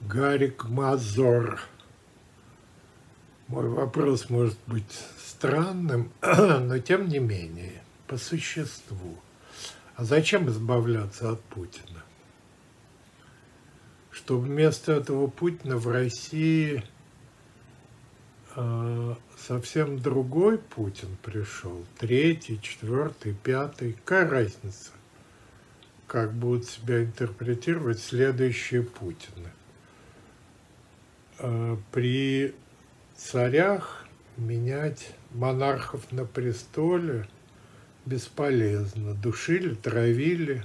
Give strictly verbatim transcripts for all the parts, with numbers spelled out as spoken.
Гарик Мазур. Мой вопрос может быть странным, но тем не менее, по существу. А зачем избавляться от Путина? Чтобы вместо этого Путина в России э, совсем другой Путин пришел. Третий, четвертый, пятый. Какая разница, как будут себя интерпретировать следующие Путины? Э, при царях менять монархов на престоле бесполезно. Душили, травили,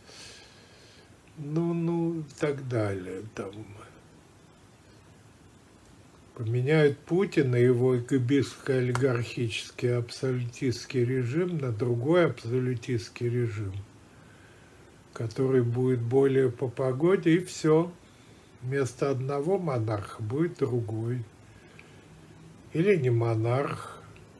ну, ну, и так далее. Там поменяют Путина и его кабистско-олигархический абсолютистский режим на другой абсолютистский режим, который будет более по погоде, и все. Вместо одного монарха будет другой. Или не монарх.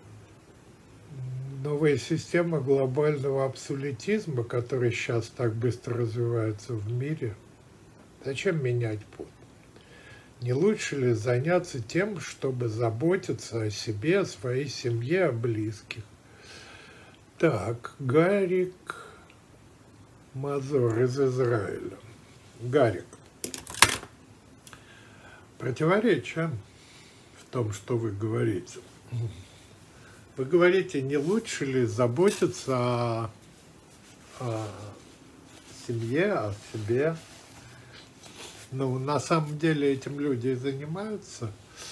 Новая система глобального абсолютизма, которая сейчас так быстро развивается в мире, зачем менять Путина? Не лучше ли заняться тем, чтобы заботиться о себе, о своей семье, о близких? Так, Гарик Мазур из Израиля. Гарик, противоречие в том, что вы говорите. Вы говорите, не лучше ли заботиться о, о семье, о себе? Ну, на самом деле этим люди и занимаются.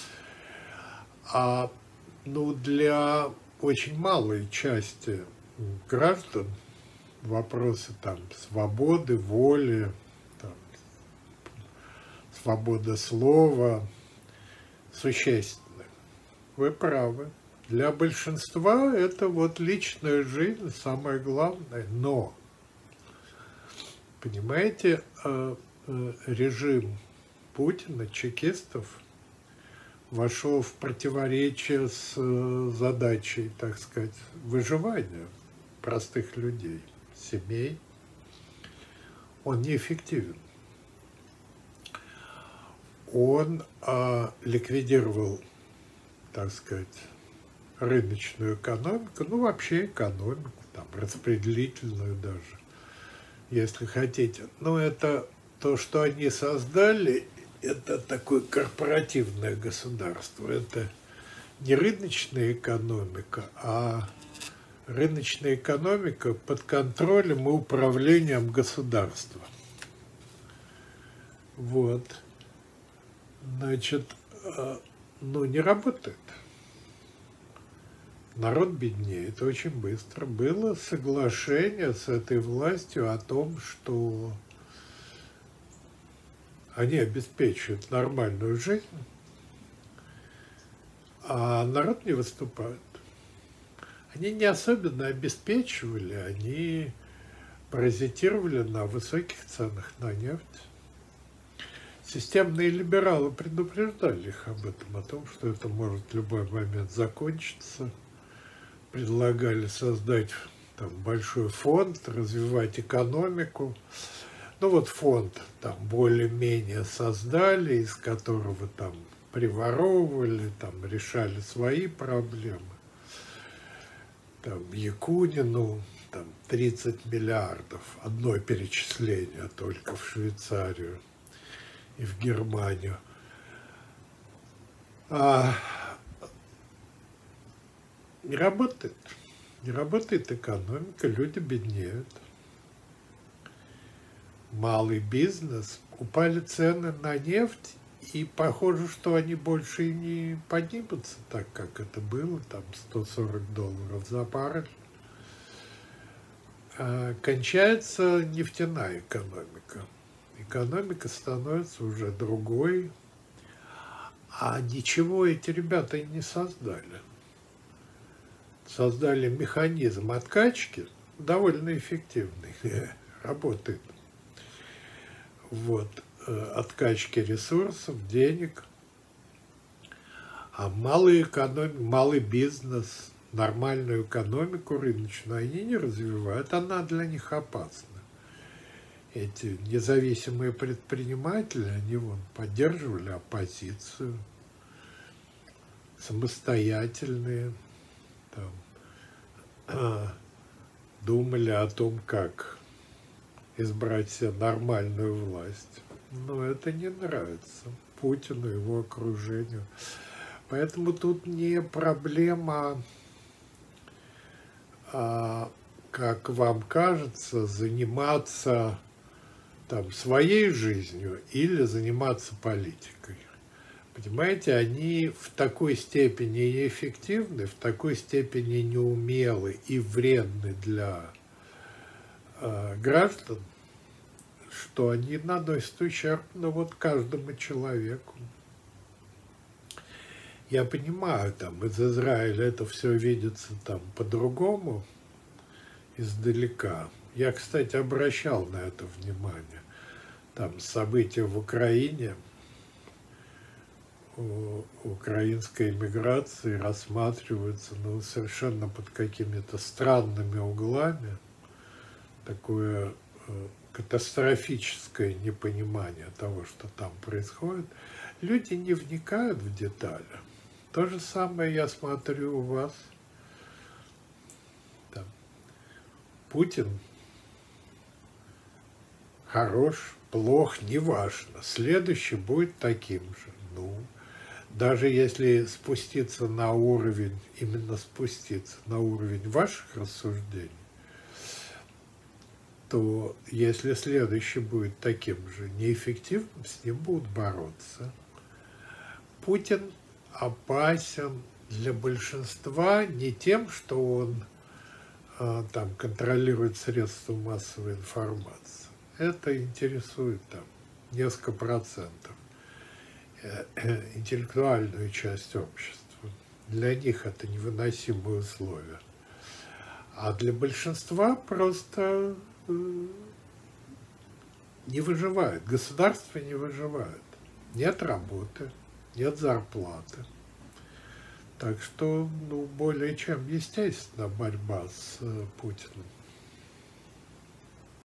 А ну, для очень малой части граждан вопросы там свободы, воли, там, свобода слова существенны. Вы правы. Для большинства это вот личная жизнь, самое главное. Но, понимаете, режим Путина, чекистов, вошел в противоречие с задачей, так сказать, выживания простых людей, семей. Он неэффективен. Он а, ликвидировал, так сказать, рыночную экономику, ну вообще экономику, там, распределительную даже, если хотите. Но это то, что они создали, это такое корпоративное государство. Это не рыночная экономика, а рыночная экономика под контролем и управлением государства. Вот. Значит, ну не работает. Народ беднеет очень быстро. Было соглашение с этой властью о том, что они обеспечивают нормальную жизнь, а народ не выступает. Они не особенно обеспечивали, они паразитировали на высоких ценах на нефть. Системные либералы предупреждали их об этом, о том, что это может в любой момент закончиться. Предлагали создать там большой фонд, развивать экономику. Ну вот фонд там более-менее создали, из которого там приворовывали, там решали свои проблемы. Там Якунину там тридцать миллиардов, одно перечисление только в Швейцарию и в Германию. А не работает. Не работает экономика, люди беднеют. Малый бизнес, упали цены на нефть, и похоже, что они больше и не поднимутся так, как это было, там сто сорок долларов за баррель. А кончается нефтяная экономика. Экономика становится уже другой, а ничего эти ребята и не создали. Создали механизм откачки, довольно эффективный, работает. Вот, откачки ресурсов, денег. А малый, эконом... малый бизнес, нормальную экономику рыночную они не развивают, она для них опасна. эти независимые предприниматели, они вон поддерживали оппозицию, самостоятельные, там, э, думали о том, как избрать себе нормальную власть. Но это не нравится Путину и его окружению. Поэтому тут не проблема, а, как вам кажется, заниматься там своей жизнью или заниматься политикой. Понимаете, они в такой степени неэффективны, в такой степени неумелы и вредны для э, граждан, что они наносят ущерб, ну, вот каждому человеку. Я понимаю, там из Израиля это все видится там по-другому, издалека. Я, кстати, обращал на это внимание. Там события в Украине, у украинской эмиграции рассматриваются, ну, совершенно под какими-то странными углами. Такое э, катастрофическое непонимание того, что там происходит. Люди не вникают в детали. То же самое я смотрю у вас. Там. Путин хорош, плох, неважно. Следующий будет таким же. Ну, даже если спуститься на уровень, именно спуститься на уровень ваших рассуждений, то если следующий будет таким же неэффективным, с ним будут бороться. Путин опасен для большинства не тем, что он а, там контролирует средства массовой информации. Это интересует там несколько процентов, э, интеллектуальную часть общества. Для них это невыносимые условия. А для большинства просто э, не выживает. Государство не выживает. Нет работы, нет зарплаты. Так что, ну, более чем естественно борьба с э, Путиным.